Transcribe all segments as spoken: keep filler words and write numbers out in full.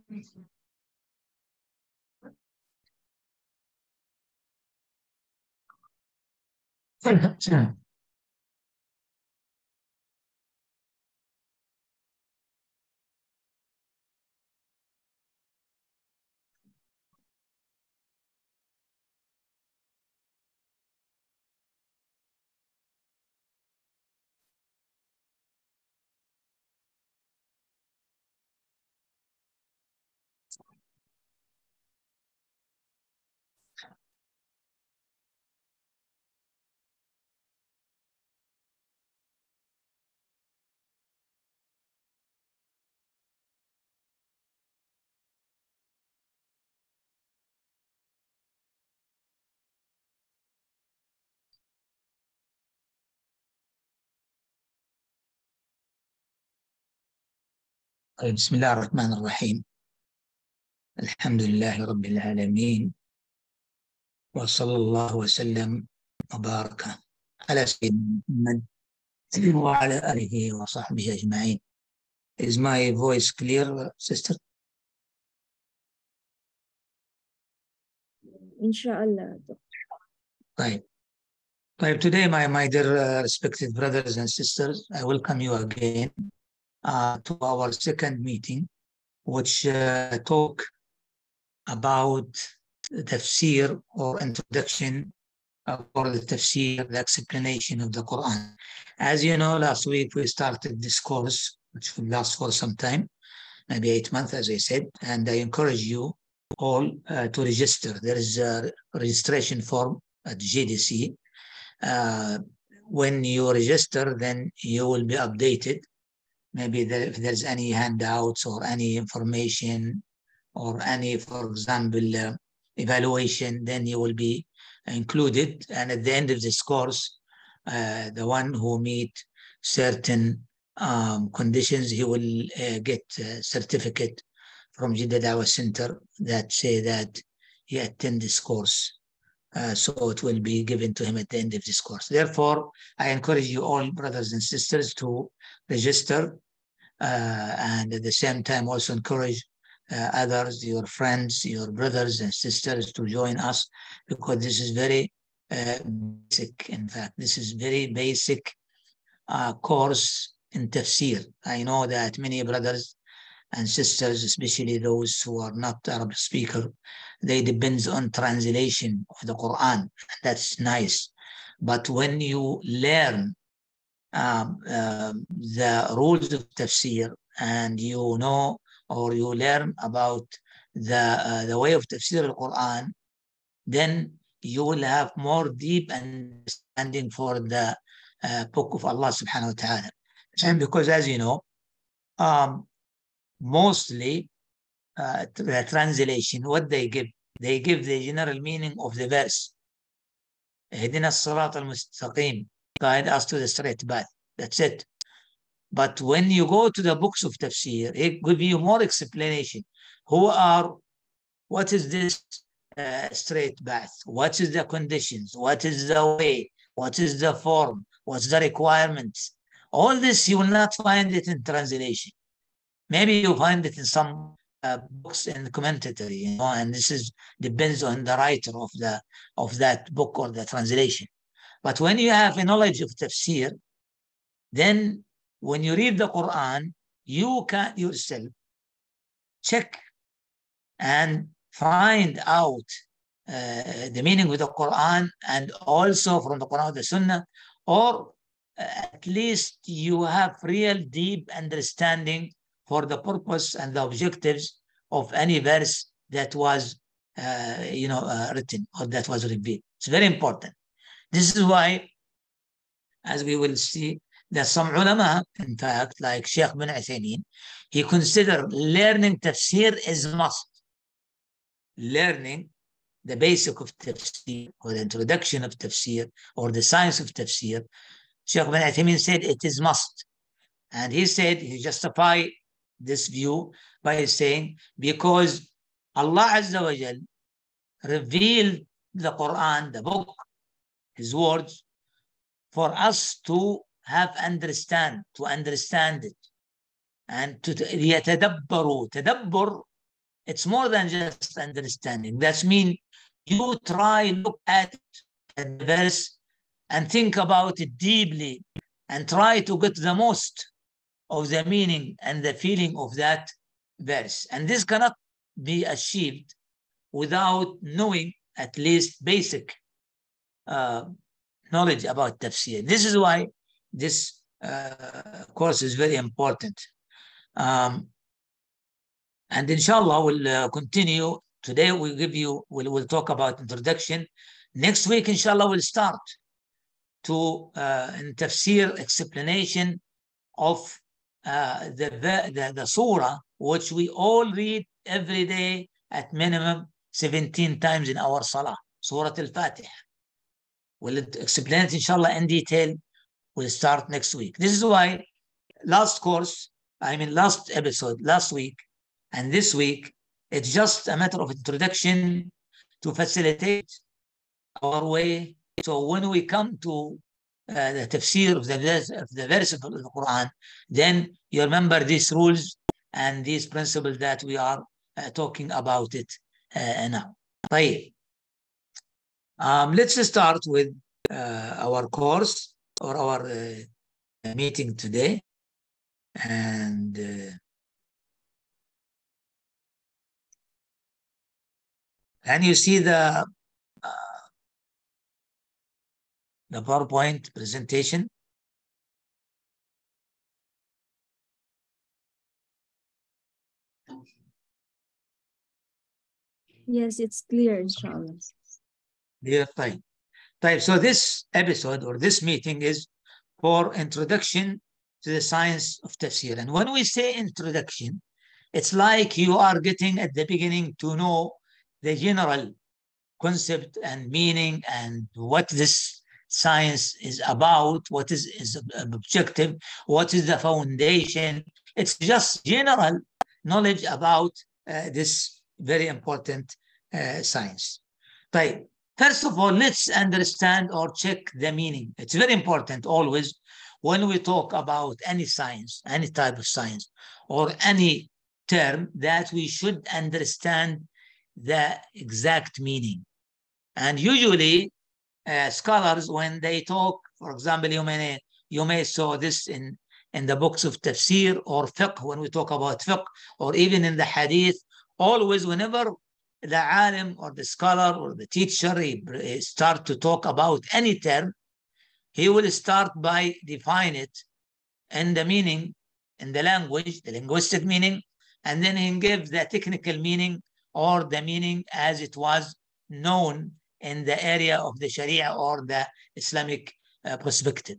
طيب، بسم الله الرحمن الرحيم. الحمد لله رب العالمين، وصلى الله وسلم وبارك على سيدنا محمد وعلى آله وصحبه أجمعين. Is my voice clear, sister? Inshallah. طيب. طيب, today, my, my dear uh, respected brothers and sisters, I welcome you again uh, to our second meeting, which uh, talk about tafsir or introduction uh, for the tafsir, the explanation of the Quran. As you know, last week we started this course, which will last for some time, maybe eight months, as I said, and I encourage you all uh, to register. There is a registration form at G D C. Uh, when you register, then you will be updated. Maybe there, if there's any handouts or any information or any, for example, uh, evaluation, then you will be included. And at the end of this course, uh, the one who meet certain um, conditions, he will uh, get a certificate from Jeddah Dawah Center that say that he attended this course. Uh, so it will be given to him at the end of this course. Therefore, I encourage you all, brothers and sisters, to register uh, and at the same time also encourage uh, others, your friends, your brothers and sisters to join us, because this is very uh, basic. In fact, this is very basic uh, course in tafsir. I know that many brothers and sisters, especially those who are not Arab speaker, they depend on translation of the Quran. That's nice. But when you learn um, uh, the rules of tafsir and you know or you learn about the, uh, the way of tafsir al-Quran, then you will have more deep understanding for the uh, book of Allah subhanahu wa ta'ala. And because as you know, um, mostly uh, the translation, what they give, they give the general meaning of the verse. اهدنا الصراط المستقيم, guide us to the straight path. That's it. But when you go to the books of tafsir, it give you more explanation. Who are, what is this uh, straight path? What is the conditions? What is the way? What is the form? What's the requirements? All this you will not find it in translation. Maybe you find it in some uh, books in commentary, you know, and this is depends on the writer of the of that book or the translation. But when you have a knowledge of tafsir, then when you read the Quran, you can yourself check and find out uh, the meaning of the Quran, and also from the Quran or the Sunnah, or at least you have real deep understanding for the purpose and the objectives of any verse that was uh, you know, uh, written or that was revealed. It's very important. This is why, as we will see, that some ulama, in fact, like Sheikh bin Uthaymeen, he considered learning tafsir is must. Learning the basic of tafsir or the introduction of tafsir or the science of tafsir, Sheikh bin Uthaymeen said it is must. And he said, he justified this view by saying, because Allah Azza wa Jal revealed the Quran, the book, his words, for us to have understand, to understand it, and to يتدبروا. Tadabbur It's more than just understanding. That means you try, look at the verse and think about it deeply and try to get the most of the meaning and the feeling of that verse. And this cannot be achieved without knowing at least basic uh, knowledge about tafsir. This is why this uh, course is very important. Um, and inshallah, we'll uh, continue. Today we'll give you, we'll, we'll talk about introduction. Next week, inshallah, we'll start to uh, in tafsir explanation of uh, the, the, the surah, which we all read every day at minimum seventeen times in our salah, Surah Al-Fatiha. We'll explain it, inshallah, in detail. We'll start next week. This is why last course, I mean last episode, last week, and this week, it's just a matter of introduction to facilitate our way. So when we come to uh, the tafsir of the, verse, of the verse of the Quran, then you remember these rules and these principles that we are uh, talking about it uh, now. Right. Um, let's start with uh, our course or our uh, meeting today. And uh, can you see the uh, the PowerPoint presentation? Yes, it's clear, inshallah. Clear, fine. Type. So this episode or this meeting is for introduction to the science of tafsir. And when we say introduction, it's like you are getting at the beginning to know the general concept and meaning and what this science is about, what is its objective, what is the foundation. It's just general knowledge about uh, this very important uh, science. Right. First of all, let's understand or check the meaning. It's very important always when we talk about any science, any type of science, or any term, that we should understand the exact meaning. And usually, uh, scholars, when they talk, for example, you may, you may saw this in, in the books of tafsir or fiqh, when we talk about fiqh, or even in the hadith, always whenever the alim or the scholar or the teacher he start to talk about any term, he will start by define it and the meaning in the language, the linguistic meaning, and then he gives the technical meaning or the meaning as it was known in the area of the Sharia or the Islamic uh, perspective.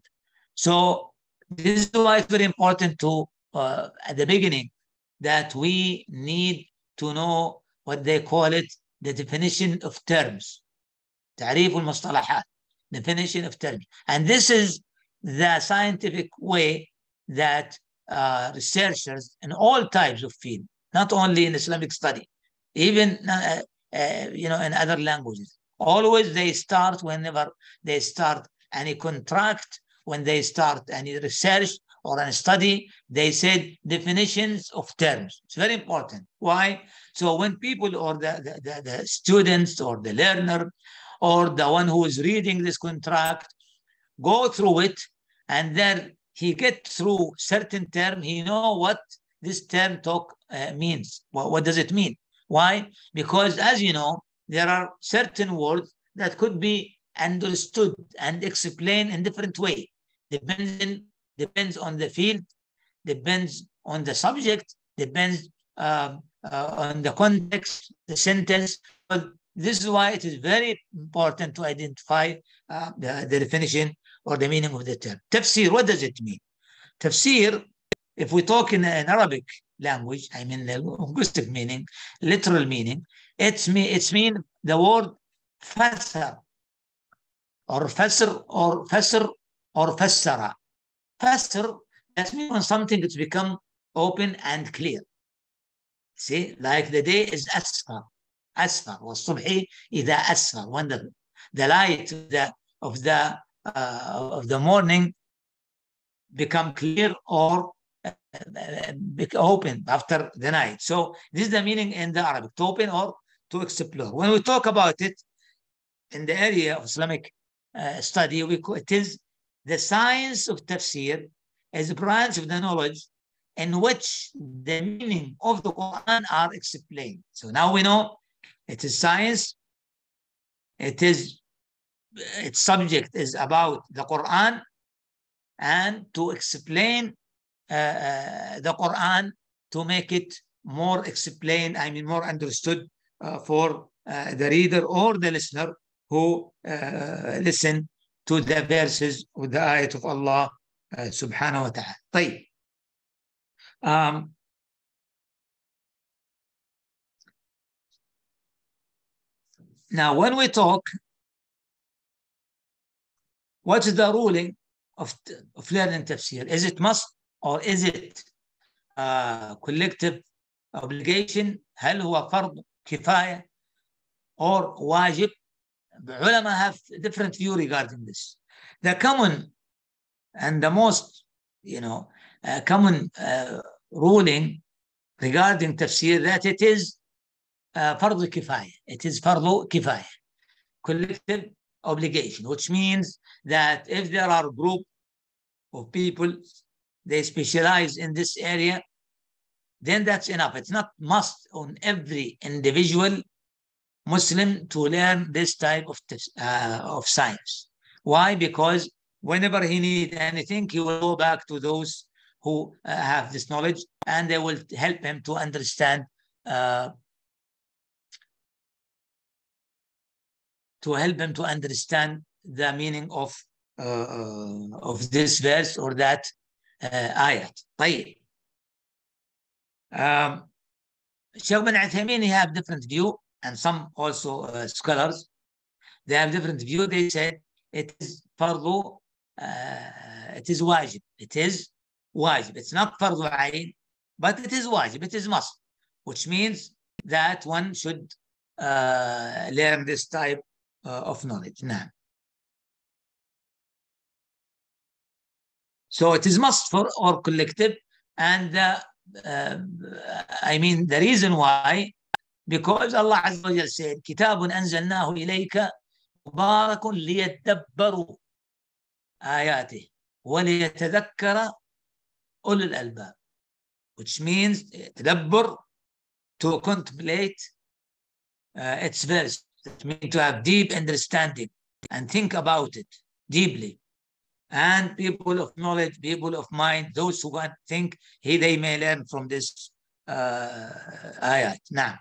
So this is why it's very important to, uh, at the beginning, that we need to know what they call it, the definition of terms. تعريف المصطلحات, definition of terms. And this is the scientific way that uh, researchers in all types of field, not only in Islamic study, even uh, uh, you know, in other languages, always they start whenever they start any contract, when they start any research or any study, they said definitions of terms. It's very important. Why? So when people or the, the, the, the students or the learner or the one who is reading this contract go through it, and then he get through certain term, he know what this term talk uh, means. What, what does it mean? Why? Because as you know, there are certain words that could be understood and explained in different way. Depends, in, depends on the field, depends on the subject, depends uh, uh, on the context, the sentence. But this is why it is very important to identify uh, the, the definition or the meaning of the term. Tafsir, what does it mean? Tafsir, if we talk in, in Arabic language, I mean the linguistic meaning, literal meaning, it's me, it's mean the word fasar, or fasr, or fasr, or fassara. Fasr, that means when something has become open and clear. See, like the day is asfar, asfar, والصبح إذا أسفر, when the, the light of the, of the, uh, of the morning become clear or open after the night. So this is the meaning in the Arabic, to open or to explore. When we talk about it in the area of Islamic uh, study, we call, it is the science of tafsir as a branch of the knowledge in which the meaning of the Quran are explained. So now we know it is science. It is, its subject is about the Quran and to explain uh, uh, the Quran to make it more explained, I mean more understood uh, for uh, the reader or the listener who uh, listen to the verses with the ayat of Allah uh, subhanahu wa ta'ala. طيب. Um, now, when we talk, what is the ruling of, of learning tafsir? Is it must or is it uh, collective obligation? هل هو فرض كفاية or واجب? Ulama have different view regarding this. The common and the most, you know, uh, common uh, ruling regarding tafsir that it is uh, fardu kifaya. It is fardu kifaya, collective obligation, which means that if there are a group of people, they specialize in this area, then that's enough. It's not must on every individual Muslim to learn this type of, uh, of science. Why? Because whenever he needs anything, he will go back to those who uh, have this knowledge, and they will help him to understand, uh, to help him to understand the meaning of uh, of this verse or that uh, ayat. طيب. Um, Shaykh bin Uthaymeen, he have different view, and some also uh, scholars, they have different view. They said it is fardu, uh, it is wajib. It is wajib. It's not fardu ayn, but it is wajib. It is must, which means that one should uh, learn this type uh, of knowledge. Now, so it is must for or collective, and the, uh, I mean the reason why, because Allah Azza wa Jalla said, "Kitabun anzalnahu ilayka mubarakun liyadabbaru ayatih wa liyatadhakkara ulul albab," which means tadabbur, to contemplate uh, its verse. It means to have deep understanding and think about it deeply. And people of knowledge, people of mind, those who want to think, he they may learn from this uh, ayat. Now,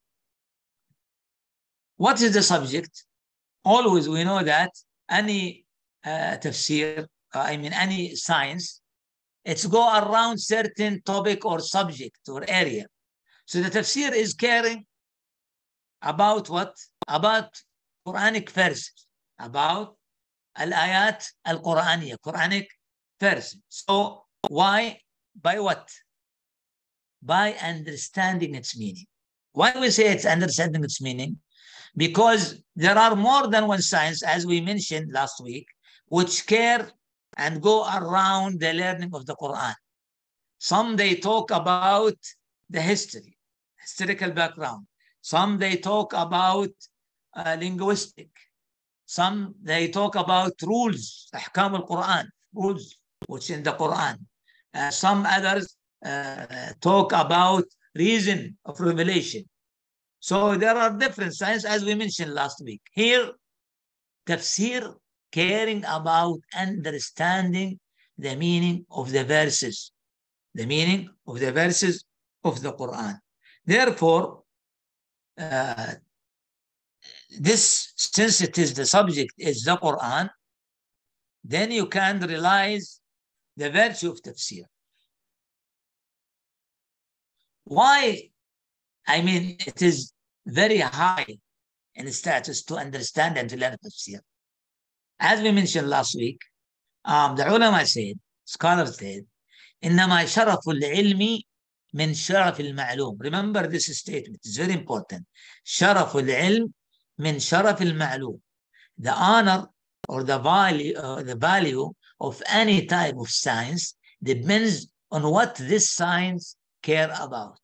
what is the subject? Always we know that any uh, tafsir, uh, I mean any science, it's go around certain topic or subject or area. So the tafsir is caring about what? About Quranic verses, about al-ayat al-Quraniya, Quranic verses. So why? By what? By understanding its meaning. Why we say it's understanding its meaning? Because there are more than one science, as we mentioned last week, which care and go around the learning of the Quran. Some they talk about the history, historical background. Some they talk about uh, linguistic. Some they talk about rules, ahkam al-Quran, rules which in the Quran. Uh, some others uh, talk about reason of revelation. So there are different sciences, as we mentioned last week. Here, tafsir, caring about understanding the meaning of the verses, the meaning of the verses of the Quran. Therefore, uh, this, since it is the subject is the Quran, then you can realize the virtue of tafsir. Why? I mean, it is very high in status to understand and to learn tafsir. As we mentioned last week, um, the ulama said, scholars said, إنما شرف العلم من شرف المعلوم. Remember this statement, it's very important. شرف العلم من شرف المعلوم. The honor or the value, uh, the value of any type of science depends on what this science care about.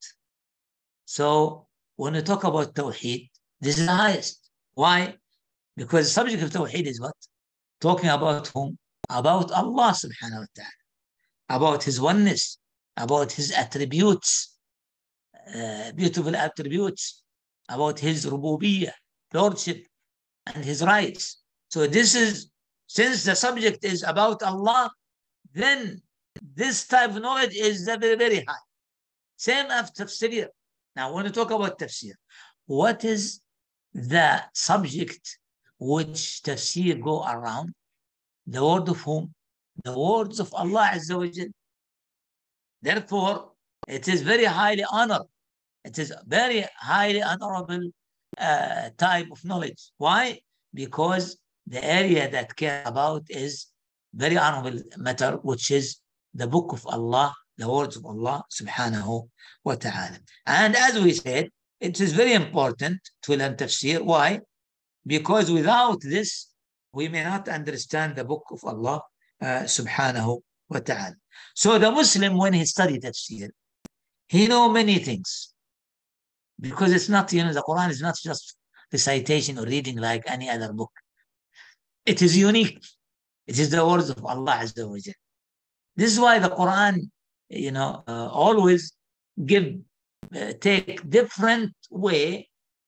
So when we talk about Tawheed, this is the highest. Why? Because the subject of Tawheed is what? Talking about whom? About Allah subhanahu wa ta'ala, about His oneness, about His attributes, uh, beautiful attributes, about His rububiyyah, lordship, and His rights. So this is, since the subject is about Allah, then this type of knowledge is very, very high. Same as tafsir. Now, when we talk about tafsir, what is the subject which tafsir go around? The word of whom? The words of Allah Azza wa Jal. Therefore, it is very highly honored. It is very highly honorable uh, type of knowledge. Why? Because the area that care about is very honorable matter, which is the book of Allah, the words of Allah subhanahu wa ta'ala. And as we said, it is very important to learn tafsir. Why? Because without this, we may not understand the book of Allah uh, subhanahu wa ta'ala. So the Muslim, when he studied tafsir, he know many things. Because it's not, you know, the Quran is not just recitation or reading like any other book. It is unique. It is the words of Allah Azza wa Jal. This is why the Quran, you know, uh, always give, uh, take different way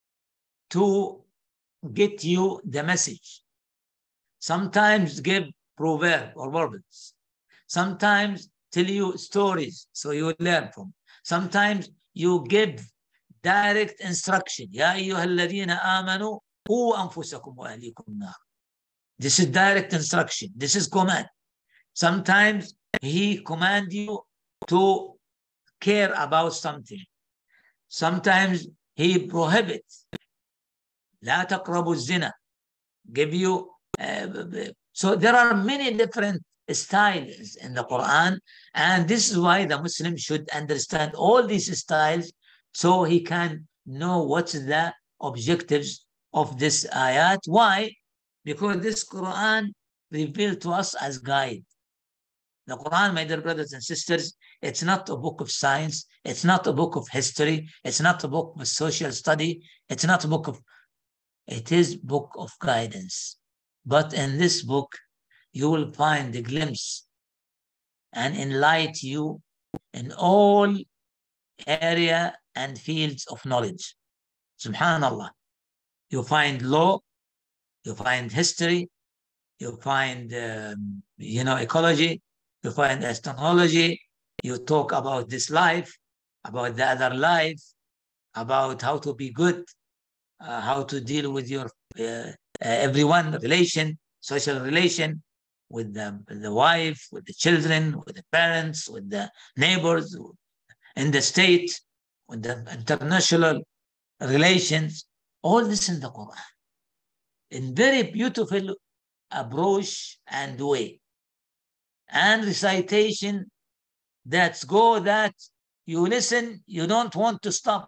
to get you the message. Sometimes give proverb or proverbs. Sometimes tell you stories so you learn from. Sometimes you give direct instruction. Ya ayyuhalladhina amanu qu anfusakum wa ahlikum nar. This is direct instruction. This is command. Sometimes he command you to care about something. Sometimes he prohibits. La taqrabu zina. Give you. Uh, so there are many different styles in the Quran, and this is why the Muslim should understand all these styles so he can know what's the objectives of this ayat. Why? Because this Quran revealed to us as guide. The Quran, my dear brothers and sisters, it's not a book of science. It's not a book of history. It's not a book of social study. It's not a book of, it is book of guidance. But in this book, you will find a glimpse and enlighten you in all area and fields of knowledge. Subhanallah. You find law, you find history, you find, um, you know, ecology, you find astronology, you talk about this life, about the other life, about how to be good, uh, how to deal with your uh, uh, everyone relation, social relation, with the, the wife, with the children, with the parents, with the neighbors, in the state, with the international relations, all this in the Quran, in very beautiful approach and way. And recitation that's go that you listen, you don't want to stop.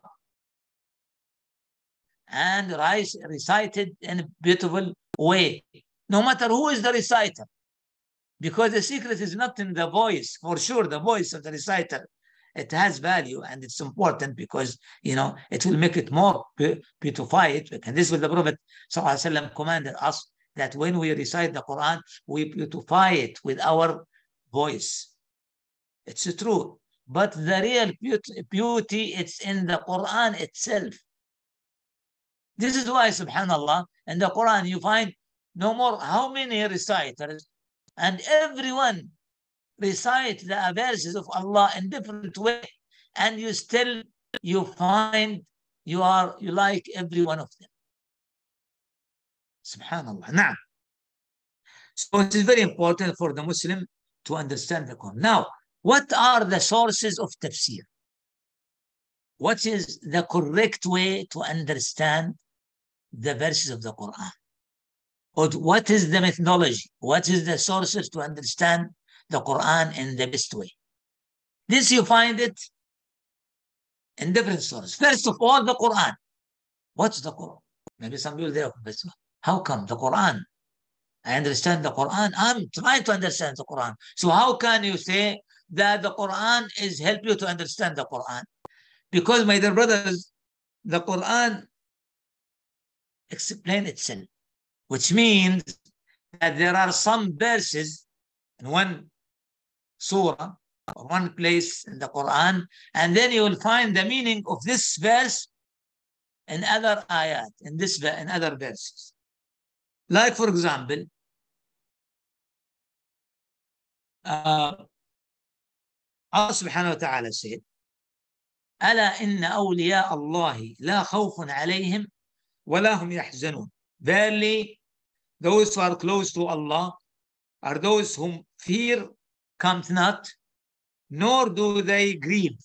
And recited in a beautiful way, no matter who is the reciter. Because the secret is not in the voice, for sure, the voice of the reciter. It has value and it's important because, you know, it will make it more beautified. And this is what the Prophet ﷺ commanded us, that when we recite the Quran, we beautify it with our voice. It's true. But the real beauty, it's in the Quran itself. This is why, subhanallah, in the Quran, you find no more how many reciters, and everyone recite the verses of Allah in different way, and you still, you find you are, you like every one of them. Subhanallah. Now, so it is very important for the Muslim to understand the Quran. Now, what are the sources of tafsir? What is the correct way to understand the verses of the Quran? Or what is the methodology? What is the sources to understand the Quran in the best way? This you find it in different sources. First of all, the Quran. What's the Quran? Maybe some people there, how come the Quran? I understand the Quran. I'm trying to understand the Quran. So how can you say that the Quran is help you to understand the Quran. Because, my dear brothers, the Quran explains itself, which means that there are some verses in one surah or one place in the Quran, and then you will find the meaning of this verse in other ayat, in this in other verses. Like, for example, uh, Allah subhanahu wa ta'ala said, ألا إن أولياء الله لا خوف عليهم ولا هم يحزنون. Verily, those who are close to Allah are those whom fear comes not, nor do they grieve.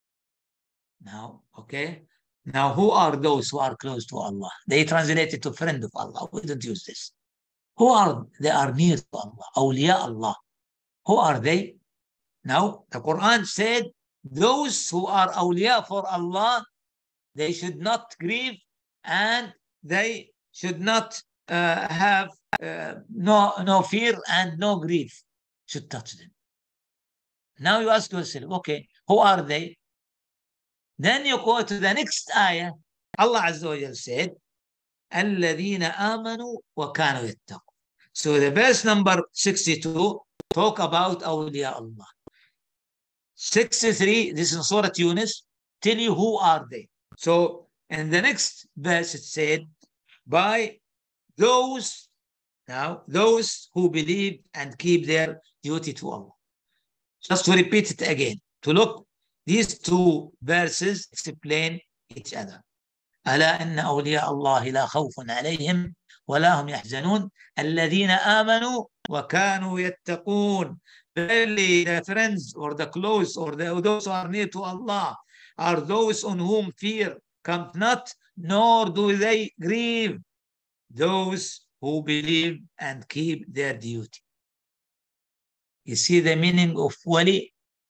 Now, okay. Now, who are those who are close to Allah? They translate it to friend of Allah. We don't use this. Who are they? Are near to Allah. Awliya Allah. Who are they? Now, the Quran said those who are awliya for Allah, they should not grieve and they should not uh, have uh, no, no fear and no grief should touch them. Now you ask yourself, okay, who are they? Then you go to the next ayah. Allah Azza wa Jal said, الَّذِينَ آمَنُوا وَكَانُوا يَتَّقُونَ. So the verse number sixty-two talk about awliya Allah. sixty-three, this is Surah Yunus, tell you who are they. So in the next verse it said, by those, now those who believe and keep their duty to Allah. Just to repeat it again, to look, these two verses explain each other. ألا إن أولياء الله لا خوف عليهم ولا هم يحزنون الذين آمنوا وكانوا يتقون. Verily, the friends or the close or the, those who are near to Allah are those on whom fear comes not, nor do they grieve. Those who believe and keep their duty. You see the meaning of wali?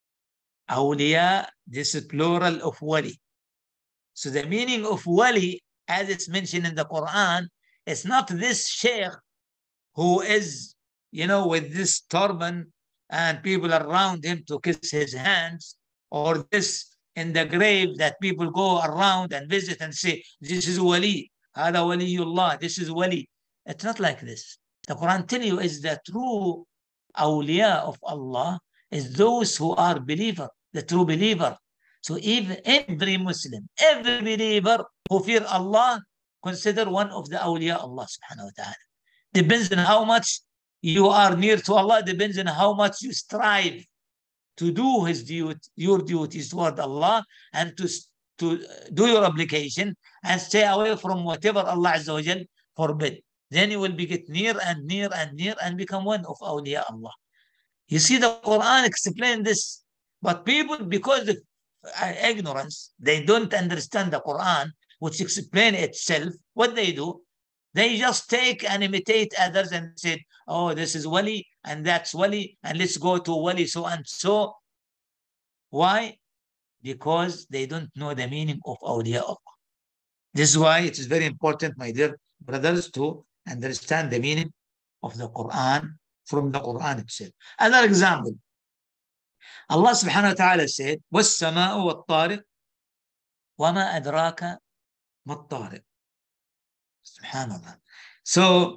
Awliya, this is plural of wali. So the meaning of wali, as it's mentioned in the Quran, is not this sheikh who is, you know, with this turban and people around him to kiss his hands, or this in the grave that people go around and visit and say, this is wali, hada waliyullah, this is wali. It's not like this. The Quran tells you is the true awliya of Allah is those who are believer, the true believer. So even every Muslim, every believer who fear Allah, consider one of the awliya Allah subhanahu wa ta'ala. Depends on how much you are near to Allah, depends on how much you strive to do his duty, your duties toward Allah, and to, to do your obligation and stay away from whatever Allah Azza wa Jal forbid. Then you will be get near and near and near and become one of awliya Allah. You see, the Quran explain this, but people, because of ignorance, they don't understand the Quran, which explain itself. What they do, they just take and imitate others and say, oh, this is wali and that's wali, and let's go to wali so and so. Why? Because they don't know the meaning of awliya Allah. This is why it is very important, my dear brothers, to understand the meaning of the Quran from the Quran itself. Another example, Allah subhanahu wa ta'ala said, وَالسَّمَاءُ وَالطَّارِقُ وَمَا أَدْرَاكَ مَا الطَّارِقُ. Subhanallah. So,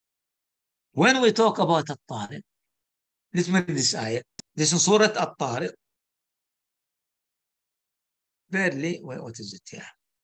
when we talk about At-Tariq, let's read this ayah. This is Surah At-Tariq. Barely, what is it here?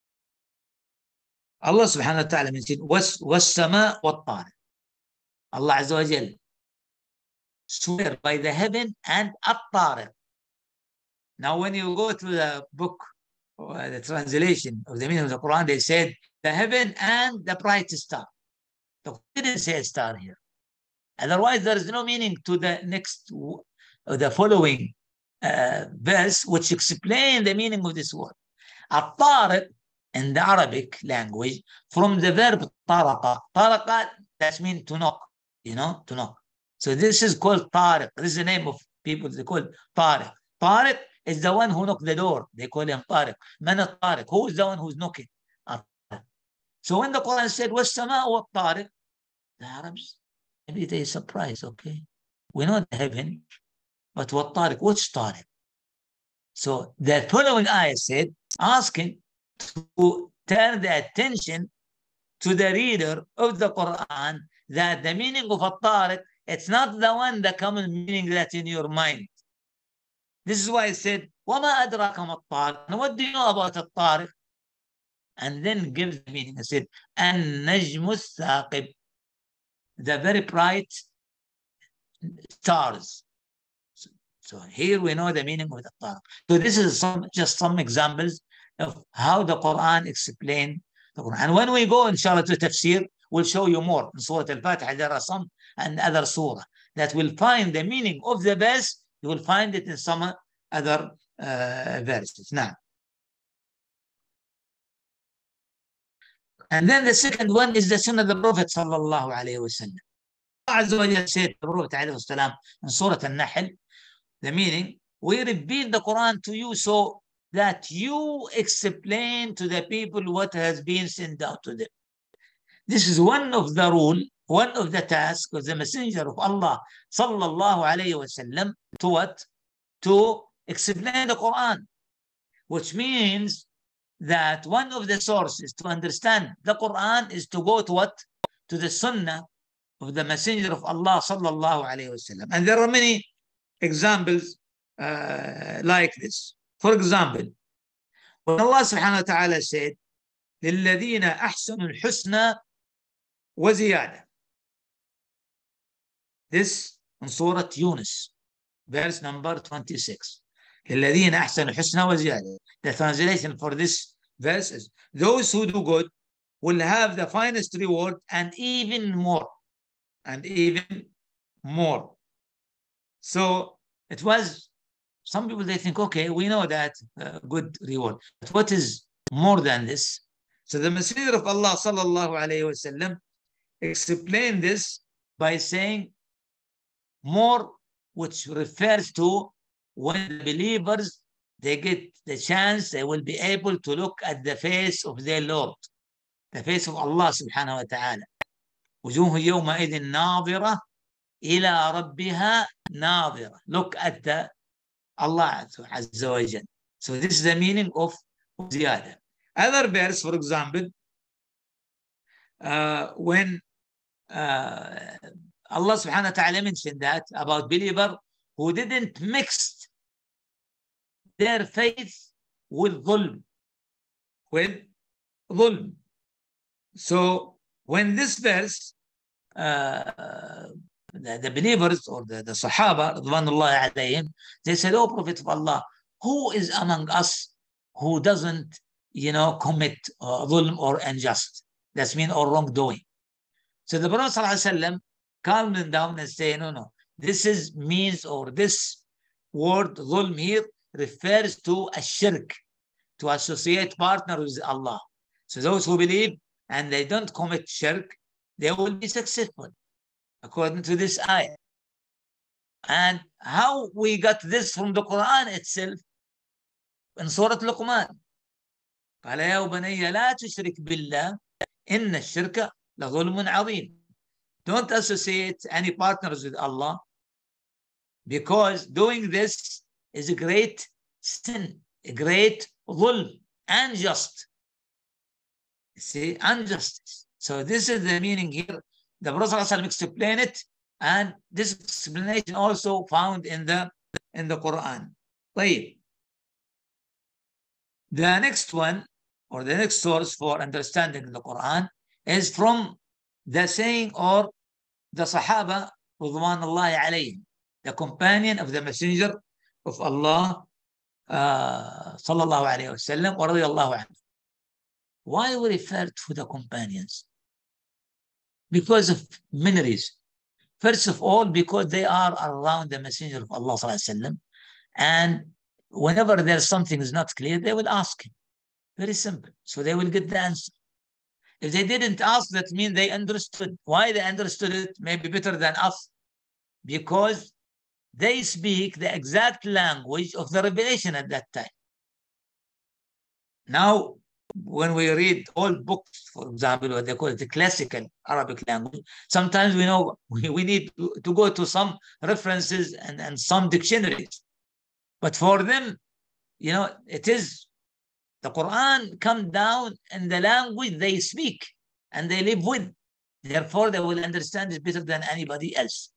Allah subhanahu wa ta'ala mentioned, وَالسَّمَاءُ وَالطَّارِقُ. Allah Azza wa Jal swear by the heaven and At-Tariq. Now, when you go to the book, or the translation of the meaning of the Quran, they said the heaven and the bright star. They didn't say a star here. Otherwise, there is no meaning to the next, uh, the following uh, verse, which explain the meaning of this word. At-Tariq in the Arabic language, from the verb taraqa. Taraqa, that means to knock, you know, to knock. So this is called Tariq. This is the name of people, they call Tariq. Tariq is the one who knocked the door. They call him Tariq. Man Tariq. Who is the one who's knocking? So when the Quran said, وَالسَّمَاءُ وَالطَّارِقُ, the Arabs, maybe they surprised, okay? We know the heaven, But what Tariq? Which Tariq? So the following ayah said, asking to turn the attention to the reader of the Quran that the meaning of At-Tariq, it's not the one, the common meaning that in your mind. This is why I said, وَمَا أَدْرَاكَ مَا الطَّارِقُ. What do you know about At-Tariq? And then gives the meaning. I said, النجم الثاقب, the very bright stars. So, so here we know the meaning of the Tariq. So this is some just some examples of how the Quran explained the Quran. And when we go, inshallah, to tafsir, we'll show you more. In Surah Al-Fatiha, there are some and other surah that will find the meaning of the verse. You will find it in some other uh, verses. Now, and then the second one is the Sunnah of the Prophet sallallahu alaihi wasallam. Allah Azza wa Jalla said to the Prophet alayhi wasallam in Surah Al-Nahl, the meaning, we reveal the Quran to you so that you explain to the people what has been sent out to them. This is one of the rule, one of the tasks of the Messenger of Allah sallallahu alayhi wasallam to what? To explain the Quran, which means that one of the sources to understand the Quran is to go to what? To the Sunnah of the Messenger of Allah sallallahu alayhi wasallam. And there are many examples uh, like this. For example, when Allah subhanahu wa ta'ala said, لِلَّذِينَ أَحْسَنُوا الْحُسْنَى وَزِيَادَةً. This in Surah Yunus, verse number twenty-six. لِلَّذِينَ أَحْسَنُوا الْحُسْنَى وَزِيَادَةً. The translation for this verse is, those who do good will have the finest reward and even more. And even more. So it was, some people, they think, okay, we know that uh, good reward. But what is more than this? So the Messenger of Allah sallallahu alayhi wasallam explained this by saying more, which refers to when the believers, they get the chance, they will be able to look at the face of their Lord, the face of Allah subhanahu wa ta'ala. وجوه يومئذ ناظرة إلى ربها ناظرة. Look at the Allah Azza wa Jal. So this is the meaning of زيادة. Other verse, for example, uh, when uh, Allah subhanahu wa ta'ala mentioned that about believer who didn't mix their faith with dhulm, with dhulm. So when this verse, uh, the, the believers or the, the Sahaba, radwanullahi alayhim, they said, oh Prophet of Allah, who is among us who doesn't, you know, commit uh, dhulm or unjust? That's mean or wrongdoing. So the Prophet sallallahu alaihi wasallam calmed them down and say, no, no, this is means, or this word dhulm here refers to a shirk, to associate partner with Allah. So those who believe and they don't commit shirk, they will be successful, according to this ayah. And how we got this from the Quran itself, in Surah Luqman. قال يا بني لا تشرك بالله إن الشرك لظلم عظيم. Don't associate any partners with Allah, because doing this is a great sin, a great dhulm, unjust. See, injustice. So this is the meaning here. The Prophet ﷺ explained it, and this explanation also found in the in the Quran. طيب. The next one, or the next source for understanding the Quran, is from the saying or the Sahaba radwanullahi alayhim, the companion of the Messenger of Allah uh, sallallahu alayhi wa sallam wa radiyallahu anhu. Why we refer to the companions? Because of many reasons. First of all, because they are around the Messenger of Allah sallallahu alayhi wa sallam, and whenever there's something is not clear, they will ask him. Very simple. So they will get the answer. If they didn't ask, that means they understood. Why they understood it maybe better than us? Because they speak the exact language of the revelation at that time. Now, when we read old books, for example, what they call it the classical Arabic language, sometimes we know we, we need to, to go to some references and, and some dictionaries. But for them, you know, it is the Quran come down in the language they speak and they live with. Therefore, they will understand it better than anybody else.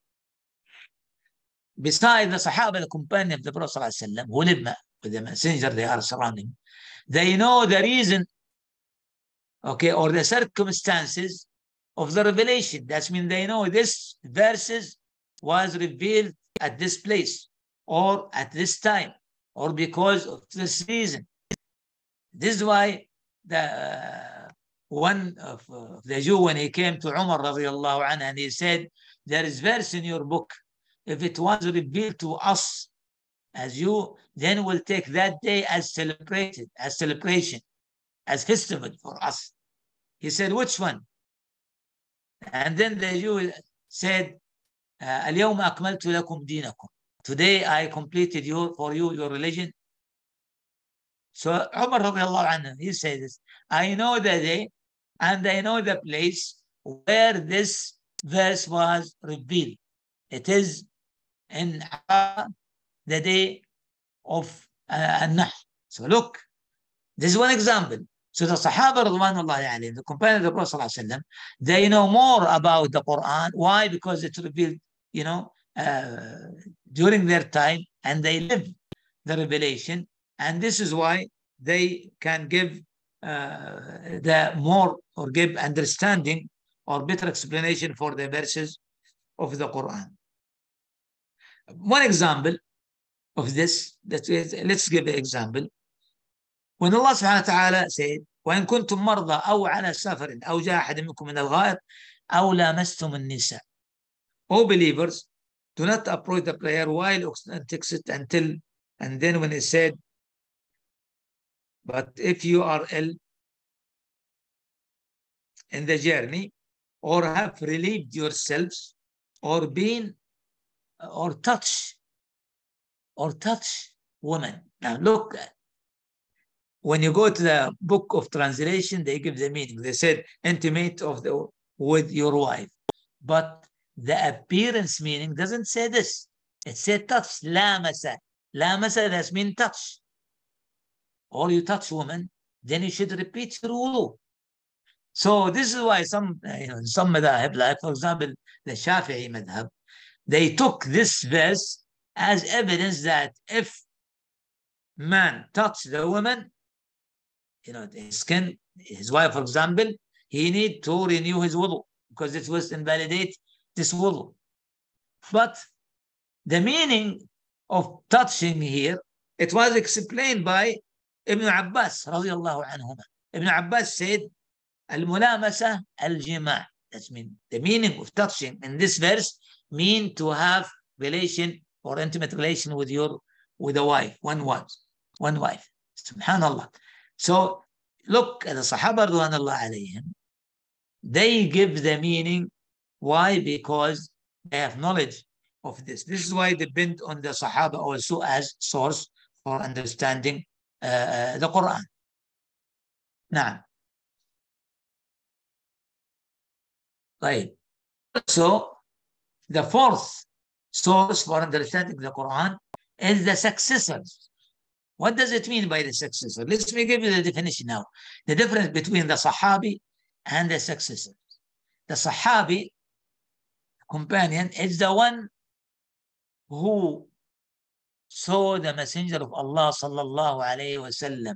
Besides the Sahaba, the companion of the Prophet ﷺ, who live with the messenger they are surrounding, they know the reason, okay, or the circumstances of the revelation. That means they know this verses was revealed at this place or at this time or because of this reason. This is why the uh, one of uh, the Jew, when he came to Umar radiallahu anhu, and he said, there is verse in your book, if it was revealed to us as you, then we'll take that day as celebrated, as celebration, as festival for us. He said, which one? And then the Jew said, اليوم أكملت لكم دينكم. Today I completed you, for you your religion. So Umar radiallahu anhu, he said this, I know the day and I know the place where this verse was revealed. It is in the day of uh, An-Nahl. So look, this is one example. So the Sahaba radwanullahi alayhim, the companions of the Prophet sallallahu alaihi wasallam, they know more about the Quran. Why? Because it's revealed, you know, uh, during their time, and they live the revelation, and this is why they can give uh, the more or give understanding or better explanation for the verses of the Quran. One example of this, that is, let's give an example. When Allah subhanahu wa ta'ala said, وَإِن كُنتُم مَرْضَى أَوْ عَلَى سَفَرٍ أَوْ جَاءَ أَحَدٌ مِنكُم مِنَ الْغَائِطِ أَوْ لَامَسْتُمُ النِّسَاءَ. O believers, do not approach the prayer while takes it until, and then when it said, but if you are ill in the journey, or have relieved yourselves, or been, or touch, or touch women. Now look, when you go to the book of translation, they give the meaning. They said intimate of the with your wife, but the appearance meaning doesn't say this. It said touch. Lamasa. Lamasa, that's mean touch. Or you touch woman, then you should repeat your wudu. So this is why some, you know, some madhab, like for example, the Shafi'i madhab, they took this verse as evidence that if man touched the woman, you know, his skin, his wife, for example, he need to renew his wudu because it will invalidate this wudu. But the meaning of touching here, it was explained by Ibn Abbas radiallahu anhuma. Ibn Abbas said, al-mulamasa al-jima'. That means the meaning of touching in this verse mean to have relation or intimate relation with your with a wife, one wife, one wife. Subhanallah. So look at the Sahaba radwanullah alayhim. They give the meaning. Why? Because they have knowledge of this. This is why they depend on the Sahaba also as source for understanding uh, the Quran. Now, right. So the fourth source for understanding the Quran is the successors. What does it mean by the successor? Let me give you the definition now. The difference between the Sahabi and the successor. The Sahabi, companion, is the one who saw the Messenger of Allah sallallahu alayhi wa sallam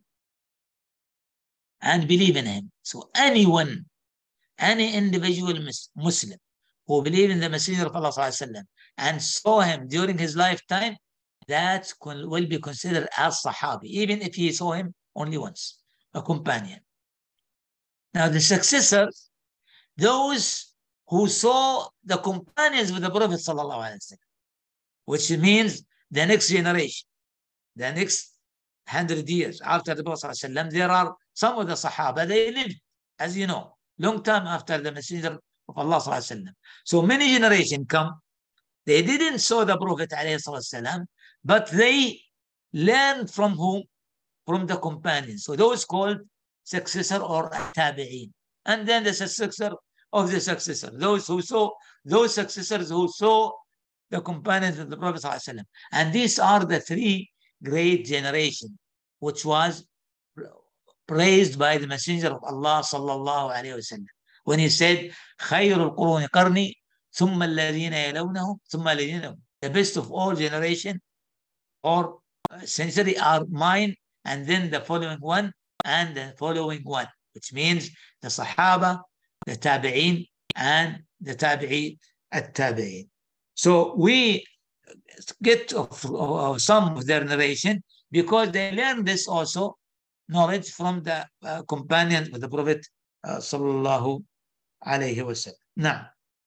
and believe in him. So anyone, any individual Muslim who believe in the Messenger of Allah sallallahu alayhi wa sallam and saw him during his lifetime, that will be considered as Sahabi, even if he saw him only once, a companion. Now the successors, those who saw the companions with the Prophet sallallahu alaihi wasallam, which means the next generation, the next hundred years after the Prophet sallallahu alaihi wasallam, there are some of the Sahaba, they lived, as you know, long time after the Messenger of Allah sallallahu alaihi wasallam. So many generations come, they didn't saw the Prophet alayhi wasallam, but they learned from whom? From the companions. So those called successor or tabi'in. And then the successor of the successor. Those who saw, those successors who saw the companions of the Prophet ﷺ. And these are the three great generations, which was praised by the Messenger of Allah sallallahu alayhi wasallam when he said, خير القرون قرني ثم الذين يلونهم ثم الذين يلونهم. The best of all generation or century are mine, and then the following one, and the following one, which means the Sahaba, the Tabi'in, and the Tabi'i at-Tabi'in. So we get of, of some of their narration because they learn this also knowledge from the uh, companions of the Prophet uh, sallallahu alayhi wa sallam. Now,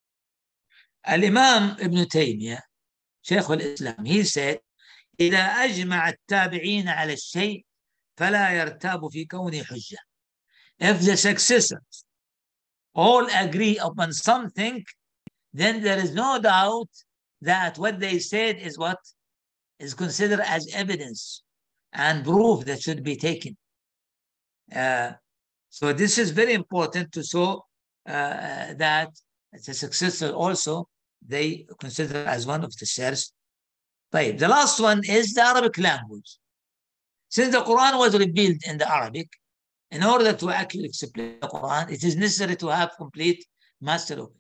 Al-Imam Ibn Taymiyyah, Shaykh al-Islam, he said, إذا أجمع التابعين على الشيء فلا يرتاب في كونه حجة. If the successors all agree upon something, then there is no doubt that what they said is what is considered as evidence and proof that should be taken. Uh, so this is very important to show uh, that the successor also they consider as one of the shares. Right. The last one is the Arabic language. Since the Quran was revealed in the Arabic, in order to actually explain the Quran, it is necessary to have complete mastery of it.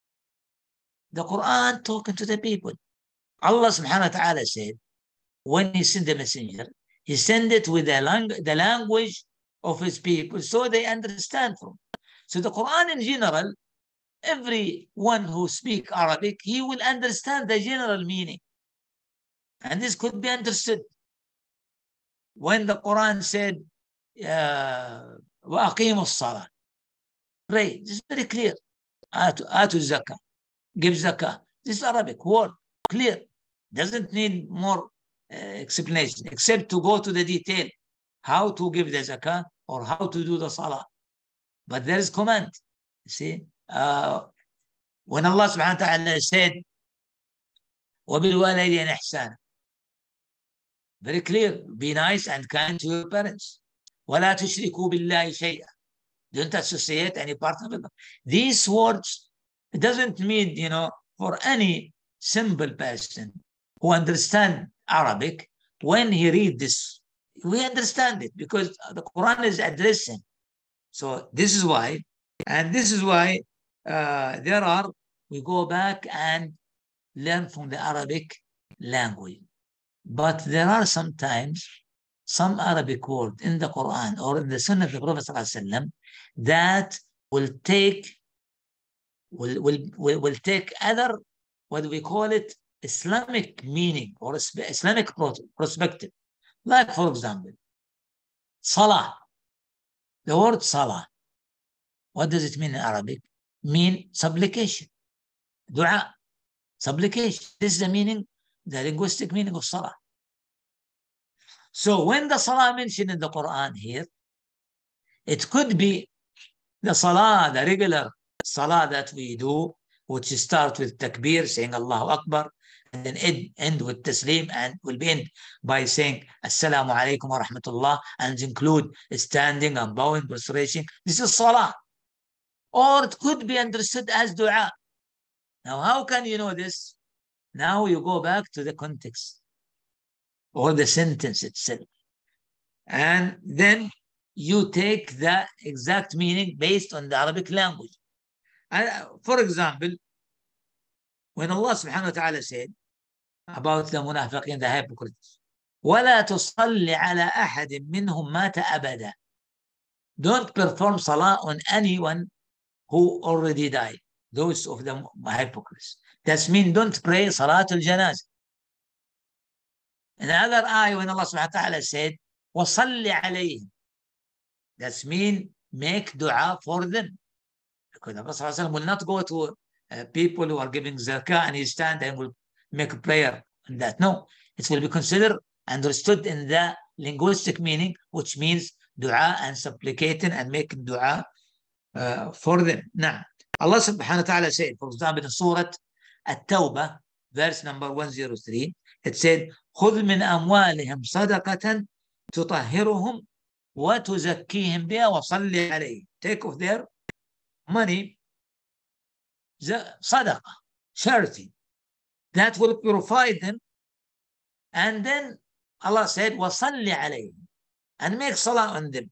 The Quran talking to the people. Allah subhanahu wa ta'ala said, when he sent the messenger, he sent it with the, lang the language of his people so they understand from. So the Quran in general, everyone who speaks Arabic, he will understand the general meaning. And this could be understood. When the Quran said, وَأَقِيمُوا الصَّلَاةِ, pray, this is very clear. آتُوا الزَّكَاةِ, give zakah. This is Arabic word, clear. Doesn't need more uh, explanation, except to go to the detail, how to give the zakah or how to do the salah. But there is command. You see, uh, when Allah subhanahu wa ta'ala said, وَبِالْوَالَيْدِينِ إِحْسَانًا, very clear, be nice and kind to your parents. وَلَا تُشْرِكُوا بِاللَّهِ شَيْئًا, don't associate any partner with them. These words, it doesn't mean, you know, for any simple person who understands Arabic, when he reads this, we understand it because the Quran is addressing. So this is why, and this is why uh, there are, we go back and learn from the Arabic language. But there are sometimes some Arabic word in the Quran or in the Sunnah of the Prophet ﷺ that will take will, will, will, will take other, what we call it, Islamic meaning or Islamic perspective. Like, for example, Salah. The word Salah, what does it mean in Arabic? Mean supplication. Dua, supplication. This is the meaning, the linguistic meaning of Salah. So when the Salah mentioned in the Quran here, it could be the Salah, the regular Salah that we do, which start with Takbir, saying Allahu Akbar, and then end, end with Taslim, and will be end by saying Assalamu alaikum wa rahmatullah, and include standing and bowing, prostration. This is Salah. Or it could be understood as Dua. Now, how can you know this? Now you go back to the context or the sentence itself. And then you take the exact meaning based on the Arabic language. And for example, when Allah subhanahu wa ta'ala said about the munafiqin, the hypocrites, وَلَا تُصَلِّ عَلَى أَحَدٍ مِّنْهُمْ مَاتَ أَبَدًا, don't perform salah on anyone who already died, those of the hypocrites. That means don't pray salatul janazah. In another ayah, when Allah subhanahu wa ta'ala said, وَصَلِّ عَلَيْهِمْ, that means make dua for them. Because the Prophet will not go to uh, people who are giving zakah and he stand and will make a prayer on that. No, it will be considered and understood in the linguistic meaning, which means dua and supplicating and making dua uh, for them. Now, Allah subhanahu wa ta'ala said, for example, in Surah At-Tawbah, verse number one oh three, it said, خُذْ مِنْ أَمْوَالِهِمْ صَدَقَةً تُطَهِّرُهُمْ وتزكيهم بها وصل عليه. Take of their money, صدقة, charity, that will purify them. And then Allah said, وصل عليهم, and make salah on them.